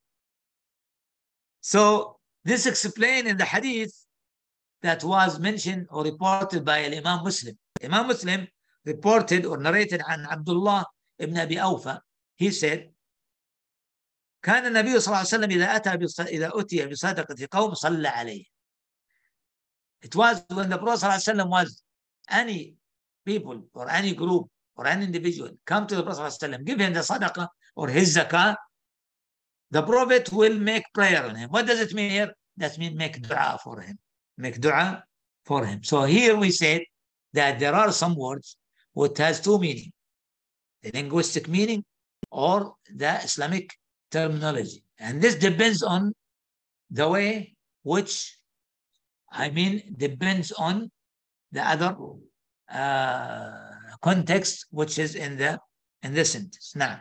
So this explained in the hadith that was mentioned or reported by Imam Muslim. Imam Muslim reported or narrated عن Abdullah ibn Abi Awfa. He said, كان النبي صلى الله عليه وسلم إذا أتى بص... إذا أتي بصدقة قوم صلى عليه. It was when the Prophet صلى الله عليه وسلم was any people or any group or any individual come to the Prophet صلى الله عليه وسلم, give him the sadaqah or his zakah, the Prophet will make prayer on him. What does it mean here? That means make dua for him. Make dua for him. So here we said that there are some words which has two meanings, the linguistic meaning or the Islamic terminology. And this depends on the way which, I mean, depends on the other uh, context which is in the in the sentence. Now,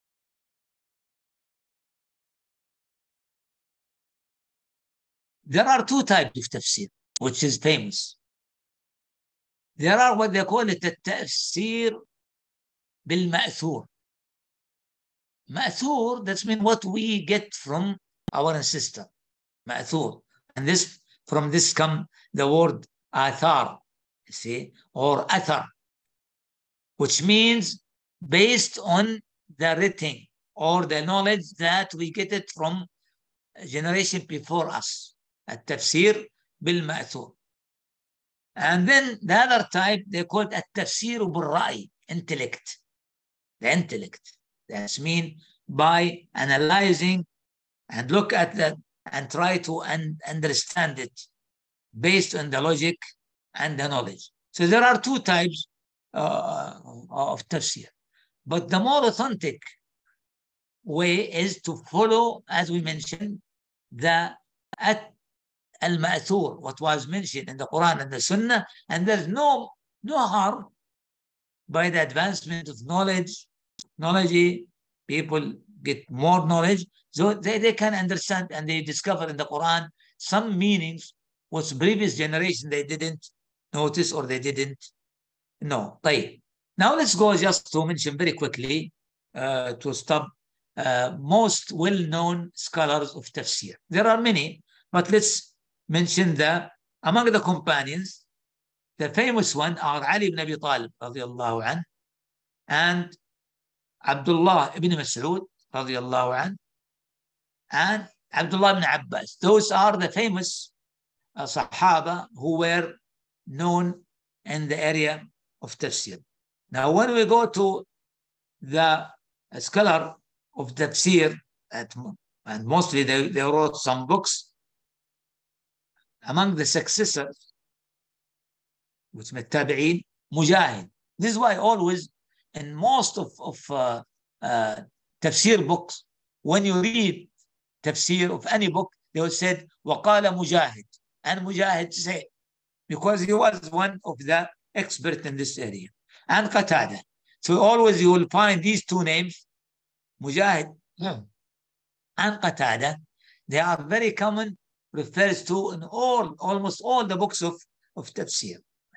there are two types of tafsir, which is famous. There are what they call it التفسير بالمأثور. مأثور, that's mean what we get from our ancestor. مأثور. And this, from this come the word athar, you see, or athar, which means based on the written or the knowledge that we get it from a generation before us. التفسير بالمأثور. And then the other type, they call it التفسير بالرأي, intellect. The intellect. That's mean by analyzing and look at that and try to un understand it based on the logic and the knowledge. So there are two types uh, of tafsir. But the more authentic way is to follow, as we mentioned, the at al-ma'thur, what was mentioned in the Quran and the Sunnah, and there's no no harm by the advancement of knowledge, knowledge, people get more knowledge, so they, they can understand and they discover in the Quran some meanings which previous generation they didn't notice or they didn't know. طيب. Now let's go just to mention very quickly uh, to stop uh, most well-known scholars of tafsir. There are many, but let's mention the among the companions. The famous one are Ali ibn Abi Talib radiallahu anh, and Abdullah ibn Mas'ud radiallahu anh, and Abdullah ibn Abbas. Those are the famous uh, Sahaba who were known in the area of tafsir. Now, when we go to the scholar of tafsir, at, and mostly they, they wrote some books, among the successors, which Tabi'in, Mujahid. This is why always in most of, of uh, uh, tafsir books, when you read tafsir of any book, they will say, وَقَالَ Mujahid. And Mujahid said, because he was one of the experts in this area. And Qatada. So always you will find these two names, Mujahid and Qatada. They are very common, refers to in all, almost all the books of, of tafsir.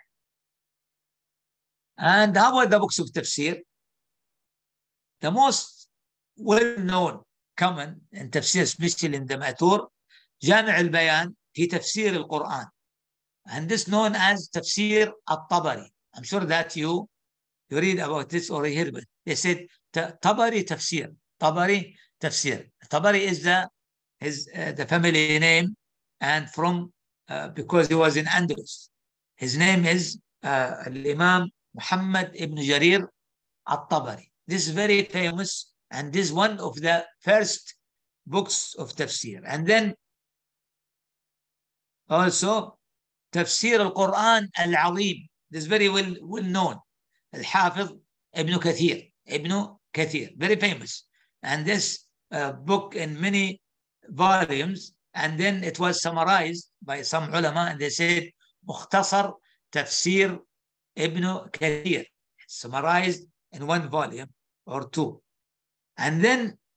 And how about the books of tafsir? The most well-known, common in tafsir, especially in the Ma'thur, Jami' al-Bayan fi tafsir al-Quran. And this known as tafsir al-Tabari. I'm sure that you, you read about this or you hear about it. They said Tabari tafsir. Tabari tafsir. Tabari is the, his, uh, the family name, and from, uh, because he was in Andalus. His name is uh, Imam Muhammad ibn Jarir al-Tabari. This is very famous, and this is one of the first books of tafsir. And then also Tafsir al-Quran al-Azim. This is very well, well known. Al-Hafiz ibn Kathir. Ibn Kathir, very famous. And this uh, book in many volumes, and then it was summarized by some ulama, and they said Mukhtasar Tafsir ibn Kathir, summarized in one volume or two. And then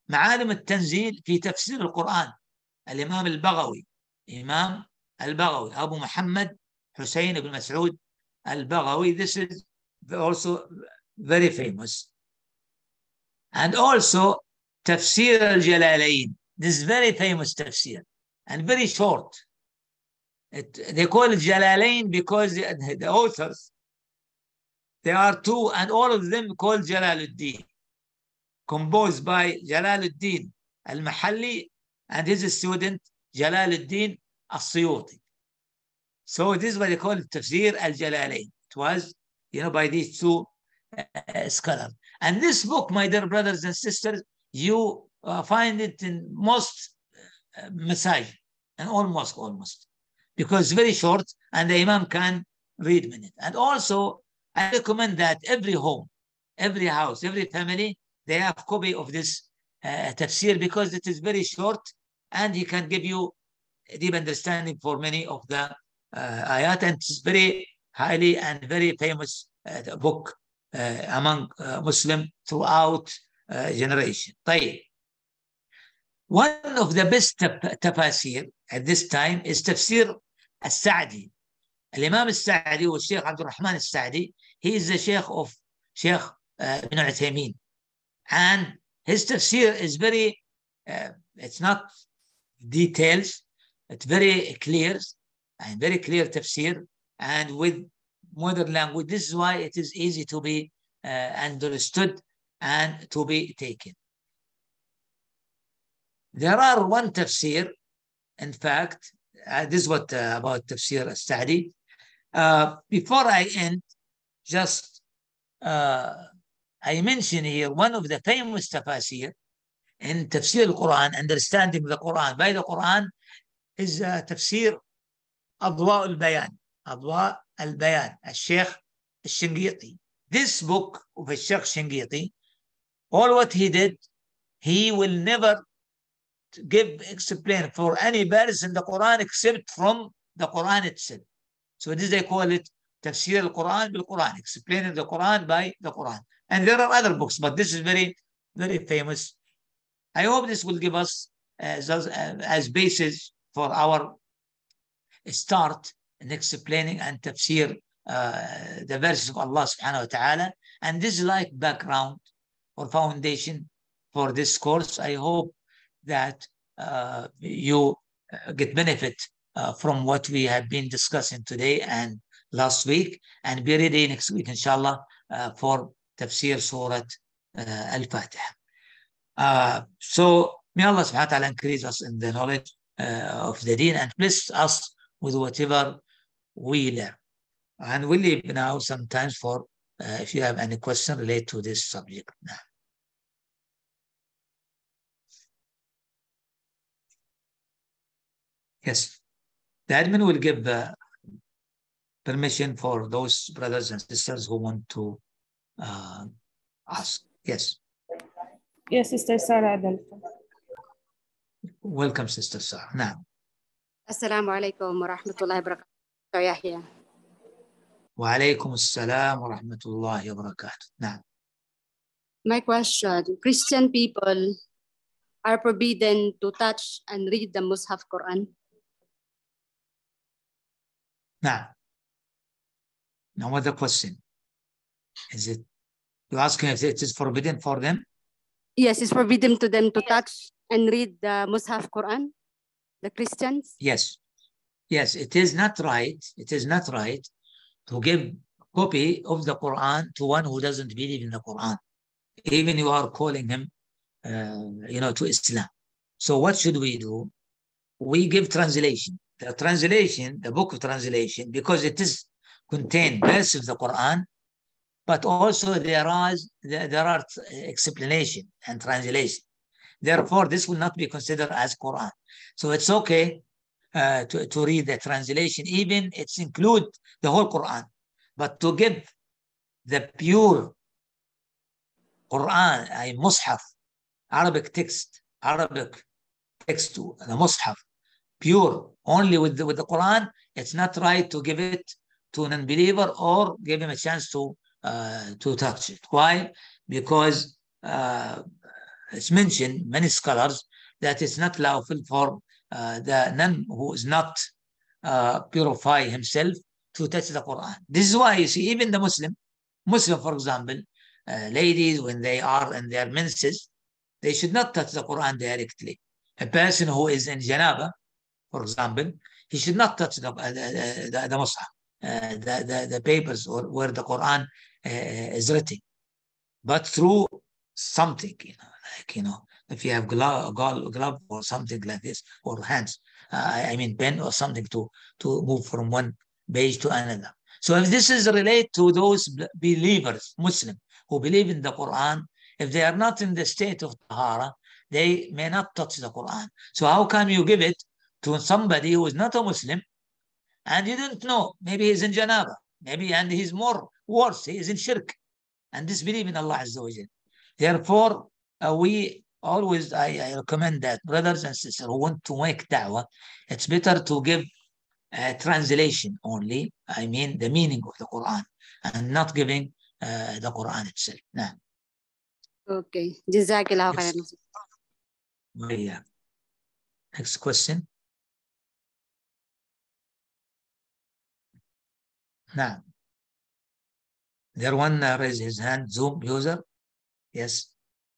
معالم التنزيل في تفسير القرآن الإمام البغوي إمام البغوي أبو محمد حسين بن مسعود البغوي. This is also very famous. And also تفسير الجلالين. This is very famous تفسير and very short. It, they call it Jalalain because the, the authors, there are two, and all of them called Jalaluddin, composed by Jalaluddin al-Mahalli and his student Jalaluddin al-Suyuti. So this is what they call Tafsir al-Jalalain. It was, you know, by these two uh, scholars. And this book, my dear brothers and sisters, you uh, find it in most uh, masajid, and almost, almost, because it's very short and the Imam can read in it. And also, I recommend that every home, every house, every family, they have a copy of this uh, tafsir because it is very short and he can give you a deep understanding for many of the uh, ayat, and it's very highly and very famous uh, book uh, among uh, Muslim throughout uh, generation. طيب. One of the best tafasir at this time is tafsir al-Sa'di. Al-Imam al-Sa'di was Sheikh Abdul Rahman al-Sa'di. He is the Sheikh of Sheikh uh, Ibn Uthaymeen. And his tafsir is very, uh, it's not details, it's very clear, and very clear tafsir, and with modern language. This is why it is easy to be uh, understood and to be taken. There are one tafsir, in fact, uh, this is what uh, about tafsir al-Sa'di. Uh, before I end, just uh, I mention here one of the famous tafasir in tafsir al-Quran, understanding the Quran by the Quran, is uh, tafsir Adwa al-Bayan, Adwa al-Bayan, al-Sheikh al-Shinqiti. This book of al-Sheikh Shinqiti, all what he did, he will never give explain for any verse in the Quran except from the Quran itself. So this they call it Tafsir al-Quran bil-Quran, explaining the Quran by the Quran. And there are other books, but this is very, very famous. I hope this will give us as, as, as basis for our start in explaining and tafsir uh, the verses of Allah subhanahu wa ta'ala. And this is like background or foundation for this course. I hope that uh, you get benefit uh, from what we have been discussing today and last week, and be ready next week, inshallah, uh, for Tafsir Surah uh, Al-Fatiha. Uh, so may Allah subhanahu wa ta'ala increase us in the knowledge uh, of the deen and bless us with whatever we learn. And we'll leave now sometimes for uh, if you have any question related to this subject now. Yes, the admin will give uh, permission for those brothers and sisters who want to uh, ask. Yes. Yes, Sister Sarah Adalfa. Welcome, Sister Sarah. Now. Assalamu alaikum wa rahmatullahi wa barakatuh. Yahya. Wa alaikum assalam wa rahmatullahi wa barakatuh. Now. My question, Christian people are forbidden to touch and read the Mus'haf Quran? Now. Now what the question? Is it, you're asking if it is forbidden for them? Yes, it's forbidden to them to touch and read the Mus'haf Quran, the Christians? Yes. Yes, it is not right. It is not right to give copy of the Quran to one who doesn't believe in the Quran. Even you are calling him, uh, you know, to Islam. So what should we do? We give translation. The translation, the book of translation, because it is contain verses of the Quran, but also there are, there are explanation and translation. Therefore, this will not be considered as Quran. So it's okay uh, to, to read the translation, even it's include the whole Quran. But to give the pure Quran, a Mus'haf, Arabic text, Arabic text to the Mus'haf, pure, only with the, with the Quran, it's not right to give it to an unbeliever or give him a chance to uh, to touch it. Why? Because uh, it's mentioned, many scholars, that it's not lawful for uh, the none who is not uh, purify himself to touch the Quran. This is why you see, even the Muslim, Muslim, for example, uh, ladies, when they are in their menses, they should not touch the Quran directly. A person who is in janaba, for example, he should not touch the, uh, the, the, the Mus'haf, uh, the, the, the papers or where the Quran uh, is written, but through something, you know, like, you know, if you have glove, glove or something like this, or hands, uh, I mean pen or something to, to move from one page to another. So if this is related to those believers, Muslim, who believe in the Quran, if they are not in the state of tahara, they may not touch the Quran. So how can you give it to somebody who is not a Muslim and you don't know? Maybe he's in janaba, maybe, and he's more worse, he is in shirk and disbelieve in Allah Azza wa Jal. Therefore, uh, we always, I, I recommend that brothers and sisters who want to make da'wah, it's better to give a translation only, I mean the meaning of the Quran, and not giving uh, the Quran itself. Nah. Okay. Jazakallah Yes. khairan. Yeah. Next question. Now, there one uh, raise his hand, Zoom user. Yes.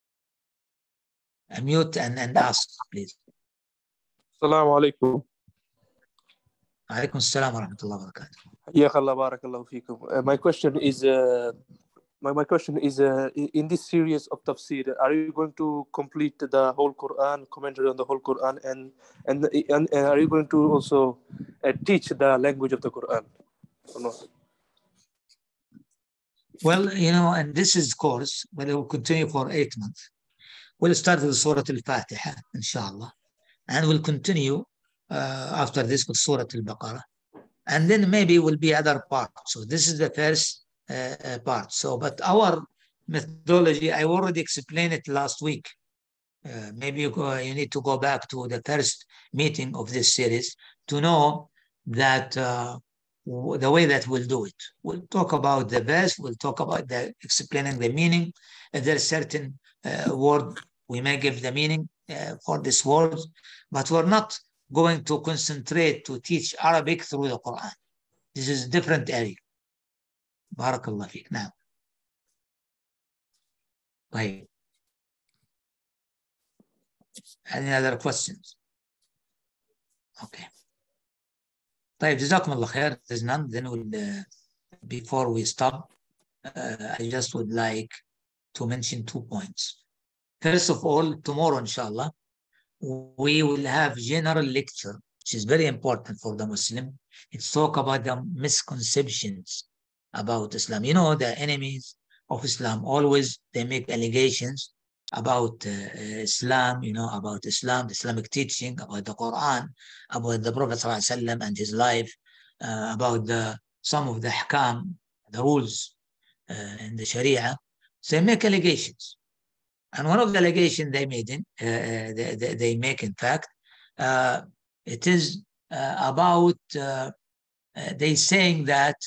Unmute and, and ask, please. Assalamu alaikum. Alaikum assalam wa rahmatullahi wa barakatuh. Ya Allah, barakallahu feekum. Uh, my question is, uh, my, my question is, uh, in this series of tafsir, are you going to complete the whole Quran, commentary on the whole Quran, and and, and, and are you going to also uh, teach the language of the Quran? Or not? Well, you know, and this is course, but it will continue for eight months. We'll start with Surah Al-Fatiha, inshallah, and we'll continue uh, after this with Surah Al-Baqarah, and then maybe will be other parts. So this is the first uh, part. So, but our methodology, I already explained it last week. Uh, maybe you, go, you need to go back to the first meeting of this series to know that uh, the way that we'll do it. We'll talk about the verse, we'll talk about the explaining the meaning. If there's certain uh, word, we may give the meaning uh, for this word, but we're not going to concentrate to teach Arabic through the Quran. This is a different area. Barakallah fiqh. Now, right. Any other questions? Okay. طيب جزاكم الله خير. There's none. Then we'll, uh, before we stop, uh, I just would like to mention two points. First of all, tomorrow, inshallah, we will have general lecture, which is very important for the Muslim. It's talk about the misconceptions about Islam. You know, the enemies of Islam always, they make allegations about uh, Islam, you know, about Islam, the Islamic teaching, about the Quran, about the Prophet ﷺ and his life, uh, about the some of the ahkam, the rules uh, in the Sharia. So they make allegations. And one of the allegations they made, in, uh, they, they, they make, in fact, uh, it is uh, about, uh, uh, they saying that,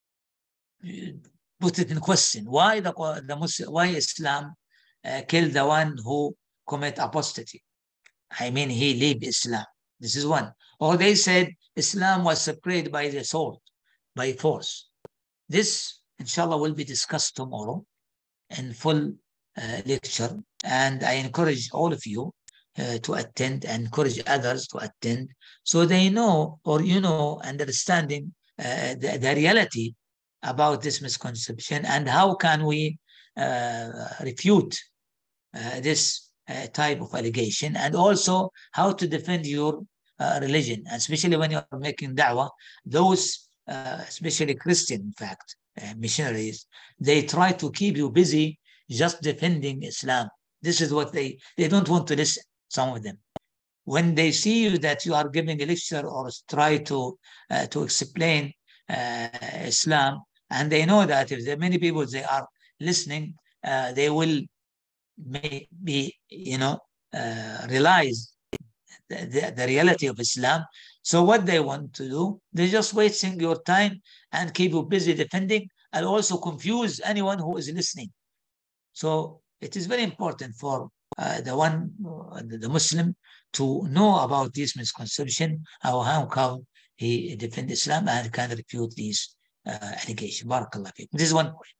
put it in question, why the, the Muslim, why Islam Uh, kill the one who commit apostasy. I mean, he leave Islam. This is one. Or they said Islam was separated by the sword, by force. This, inshallah, will be discussed tomorrow in full uh, lecture. And I encourage all of you uh, to attend and encourage others to attend so they know, or you know, understanding uh, the, the reality about this misconception and how can we uh, refute Uh, this uh, type of allegation, and also how to defend your uh, religion, especially when you're making da'wah. Those, uh, especially Christian, in fact, uh, missionaries, they try to keep you busy just defending Islam. This is what they, they don't want to listen, some of them. When they see you that you are giving a lecture or try to, uh, to explain uh, Islam, and they know that if there are many people, they are listening, uh, they will may be, you know, uh, realize the, the, the reality of Islam. So what they want to do, they're just wasting your time and keep you busy defending and also confuse anyone who is listening. So it is very important for uh, the one, uh, the Muslim, to know about this misconception, or how come he defend Islam and can refute these uh, allegations. Barakallah fikum. This is one point.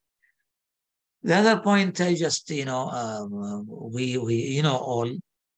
The other point, I just, you know, um, we, we, you know, all,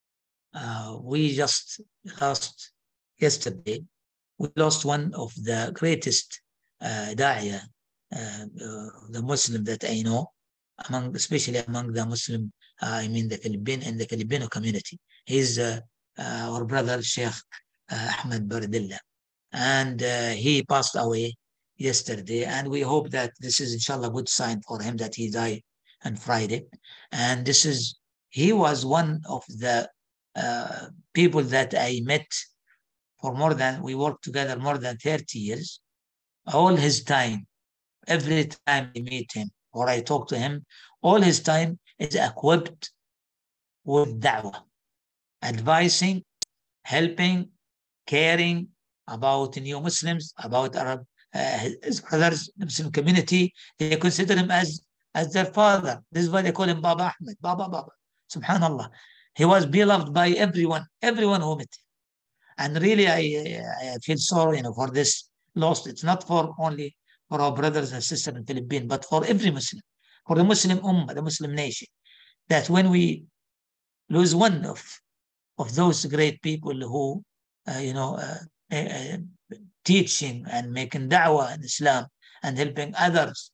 uh, we just lost yesterday, we lost one of the greatest uh, da'iyah, uh, uh, the Muslim that I know, among, especially among the Muslim, uh, I mean the Philippine and the Filipino community. He's uh, uh, our brother, Sheikh uh, Ahmed Bardillah. And uh, he passed away yesterday, and we hope that this is inshallah a good sign for him that he died on Friday. And this is, he was one of the uh, people that I met for more than, we worked together more than thirty years. All his time, every time I meet him or I talk to him, all his time is equipped with da'wah, advising, helping, caring about new Muslims, about Arab, uh, his brothers, the Muslim community. They consider him as, as their father. This is why they call him Baba Ahmed, Baba Baba. Subhanallah. He was beloved by everyone, everyone who met him. And really, I, I feel sorry, you know, for this loss. It's not for only for our brothers and sisters in the Philippines, but for every Muslim, for the Muslim Ummah, the Muslim nation, that when we lose one of, of those great people who, uh, you know, uh, uh, teaching and making da'wah in Islam and helping others.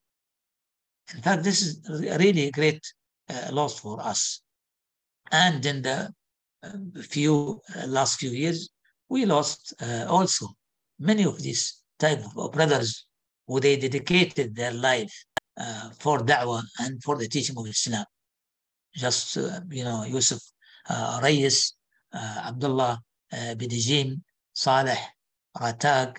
In fact, this is really a great uh, loss for us. And in the uh, few uh, last few years, we lost uh, also many of these type of brothers who they dedicated their life uh, for da'wah and for the teaching of Islam. Just, uh, you know, Yusuf uh, Reyes, uh, Abdullah uh, Bidijim, Saleh, Ratag,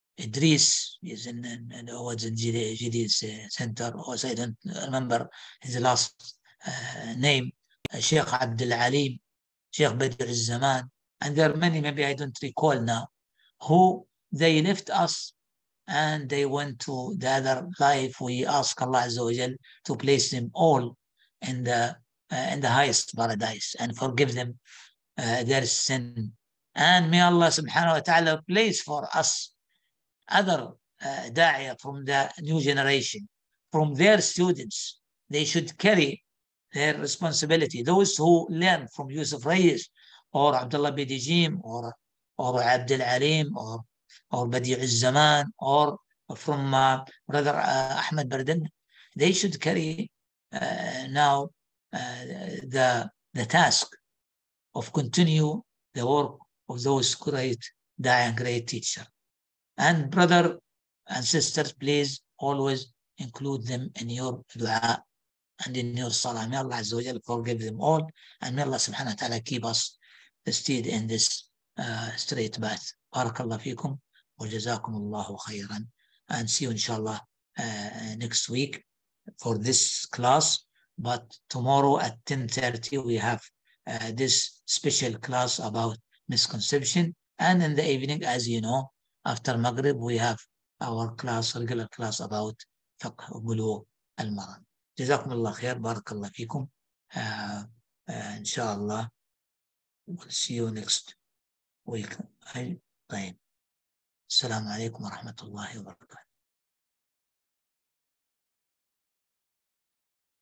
Idris is in, in, in was in G D's uh, center. Also, I don't remember his last uh, name. Uh, Sheikh Abdul Alim, Sheikh Badr al-Zaman, and there are many, maybe I don't recall now, who they left us and they went to the other life. We ask Allah Azza wa Jal to place them all in the uh, in the highest paradise and forgive them uh, their sin. And may Allah subhanahu wa ta'ala place for us other uh, da'iyah from the new generation, from their students. They should carry their responsibility. Those who learn from Yusuf Reyes or Abdullah Bidijim or or Abdul Alim or or Badi al-Zaman or from uh, Brother uh, Ahmed Bardin, they should carry uh, now uh, the the task of continue the work of those great da'iyah and great teacher. And brother and sisters, please always include them in your dua and in your salah. May Allah Azza wa Jalla forgive them all, and may Allah subhanahu wa ta'ala keep us stead in this uh, straight path. Barakallah fikum wa jazakum Allahu khairan. And see you inshallah uh, next week for this class. But tomorrow at ten thirty we have uh, this special class about misconception. And in the evening, as you know, after Maghrib, we have our class, regular class about fiqh bulugh al-maram. جزاكم الله خير. بارك الله فيكم. uh, uh, inshallah we'll see you next week. طيب. السلام عليكم ورحمة الله وبركاته.